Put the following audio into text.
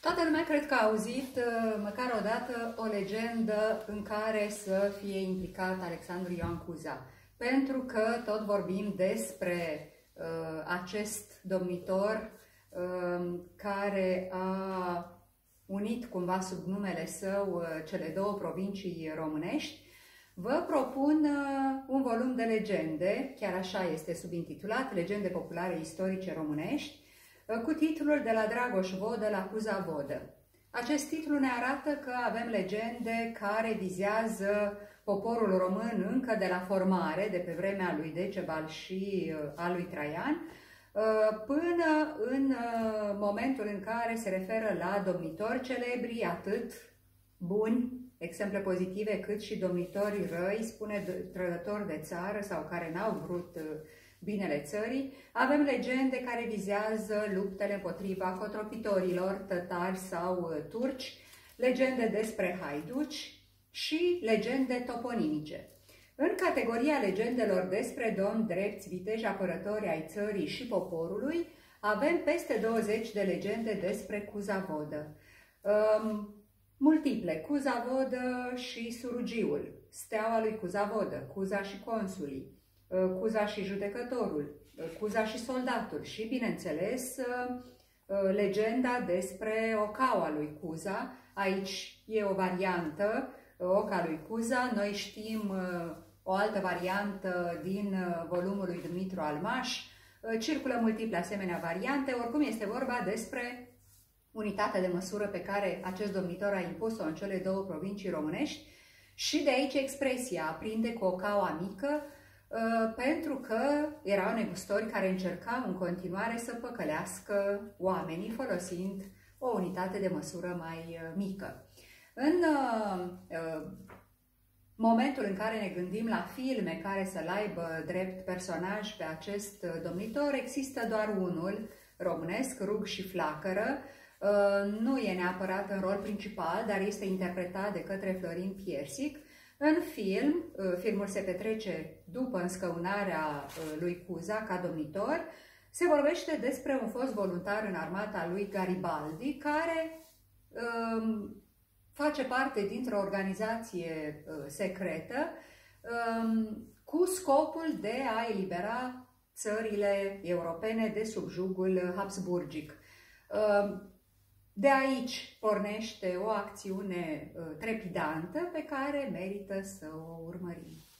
Toată lumea cred că a auzit măcar o dată o legendă în care să fie implicat Alexandru Ioan Cuza. Pentru că tot vorbim despre acest domnitor care a unit cumva sub numele său cele două provincii românești. Vă propun un volum de legende, chiar așa este subintitulat, Legende populare istorice românești, cu titlul De la Dragoș Vodă la Cuza Vodă. Acest titlu ne arată că avem legende care vizează poporul român încă de la formare, de pe vremea lui Decebal și a lui Traian, până în momentul în care se referă la domnitori celebri, atât buni, exemple pozitive, cât și domnitori răi, spune trădători de țară sau care n-au vrut binele țării. Avem legende care vizează luptele împotriva cotropitorilor, tătari sau turci, legende despre haiduci și legende toponimice. În categoria legendelor despre domni drepți, viteji apărători ai țării și poporului, avem peste 20 de legende despre Cuza Vodă. Multiple, Cuza Vodă și Surugiul, Steaua lui Cuza Vodă, Cuza și Consulii, Cuza și Judecătorul, Cuza și Soldatul și, bineînțeles, legenda despre Ocaua lui Cuza. Aici e o variantă, Oca lui Cuza. Noi știm o altă variantă din volumul lui Dumitru Almaș. Circulă multiple asemenea variante. Oricum este vorba despre unitatea de măsură pe care acest domnitor a impus-o în cele două provincii românești și de aici expresia aprinde cu Ocaua mică, pentru că erau negustori care încercau în continuare să păcălească oamenii folosind o unitate de măsură mai mică. În momentul în care ne gândim la filme care să-l aibă drept personaj pe acest domnitor, există doar unul românesc, Rug și Flacără. Nu e neapărat în rol principal, dar este interpretat de către Florin Piersic. În film, filmul se petrece după înscăunarea lui Cuza ca domnitor, se vorbește despre un fost voluntar în armata lui Garibaldi, care face parte dintr-o organizație secretă cu scopul de a elibera țările europene de sub jugul habsburgic. De aici pornește o acțiune trepidantă pe care merită să o urmărim.